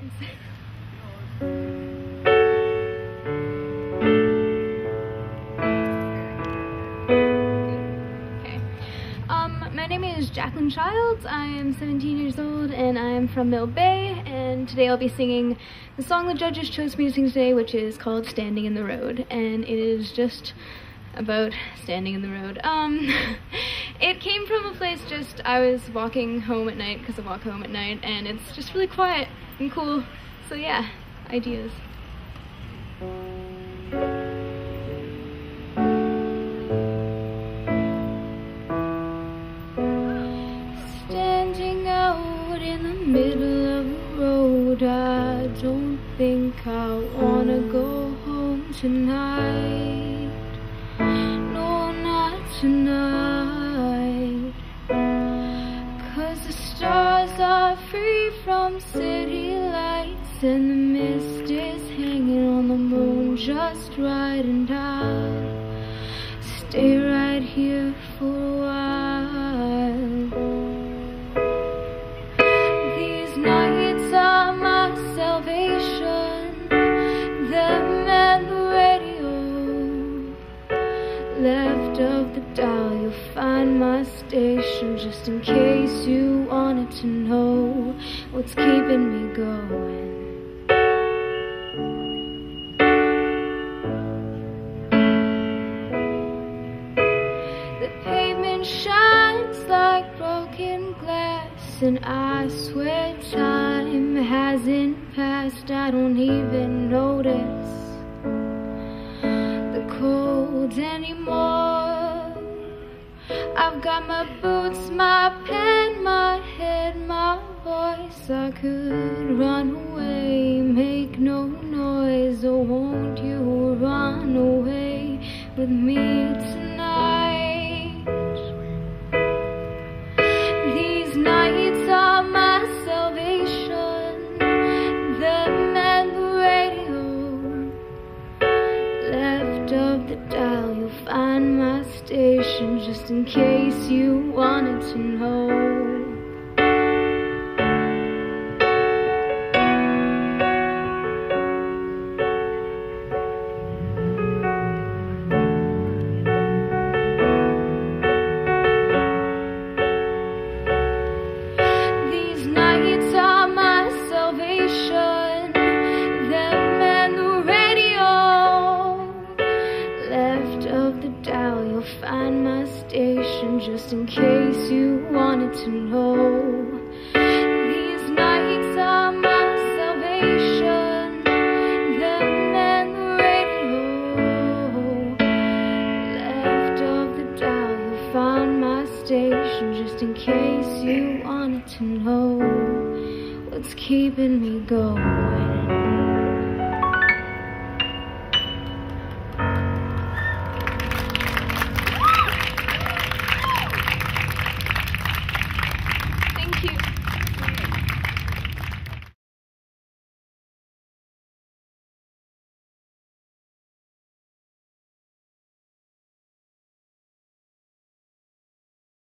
My name is Jacqueline Childs. I am 17 years old and I'm from Mill Bay, and today I'll be singing the song the judges chose me to sing today, which is called Standing in the Road, and it is just about standing in the road. It came from a place I was walking home at night, because I walk home at night, and it's just really quiet and cool, so yeah, ideas. Standing out in the middle of the road, I don't think I wanna go home tonight. No, not tonight. 'Cause the stars are free from city lights, and the mist is hanging on the moon just right, and I'll stay right here for a while. These nights are my salvation, them and the radio. Left of the dial, you'll find my station, just in case you wanted to know what's keeping me going. The pavement shines like broken glass, and I swear time hasn't passed. I don't even notice the cold anymore. I've got my boots, my pen, my head, my voice. I could run away, make no noise. Oh, won't you run away with me tonight? These nights are my salvation, them and the radio. Left of the dial, you'll find my station, just in case you wanted to know. These nights are my salvation, them and the radio. Left of the dial, you'll find my station, just in case you wanted to know. These nights are my salvation, them and the radio. Left of the dial, you'll find my station, just in case you wanted to know what's keeping me going.